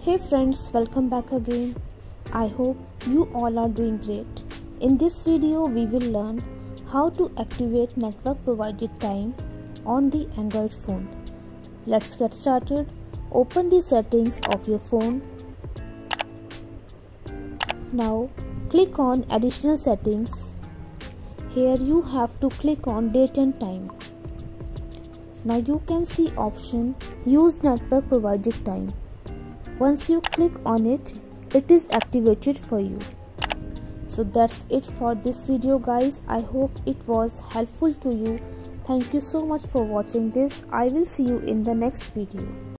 Hey friends, welcome back again. I hope you all are doing great. In this video, we will learn how to activate network provided time on the Android phone. Let's get started. Open the settings of your phone. Now, click on additional settings. Here you have to click on date and time. Now you can see option use network provided time. Once you click on it, it is activated for you. So that's it for this video guys. I hope it was helpful to you. Thank you so much for watching this. I will see you in the next video.